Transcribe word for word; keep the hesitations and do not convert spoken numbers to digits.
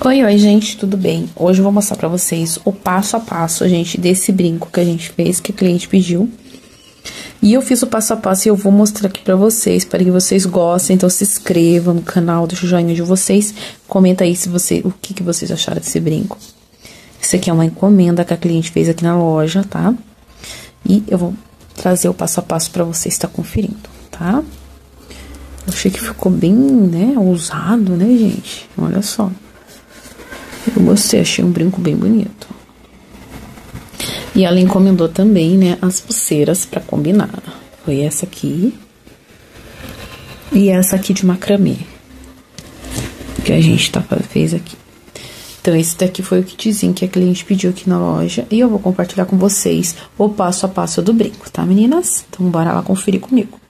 Oi, oi, gente, tudo bem? Hoje eu vou mostrar pra vocês o passo a passo, gente, desse brinco que a gente fez, que a cliente pediu. E eu fiz o passo a passo e eu vou mostrar aqui pra vocês, para que vocês gostem. Então se inscrevam no canal, deixa o joinha de vocês, comenta aí se você, o que, que vocês acharam desse brinco. Isso aqui é uma encomenda que a cliente fez aqui na loja, tá? E eu vou trazer o passo a passo pra vocês estar conferindo, tá? Eu achei que ficou bem, né, ousado, né, gente? Olha só. Eu gostei, achei um brinco bem bonito. E ela encomendou também, né, as pulseiras pra combinar. Foi essa aqui. E essa aqui de macramê. Que a gente tá, fez aqui. Então, esse daqui foi o kitzinho que a cliente pediu aqui na loja. E eu vou compartilhar com vocês o passo a passo do brinco, tá, meninas? Então, bora lá conferir comigo.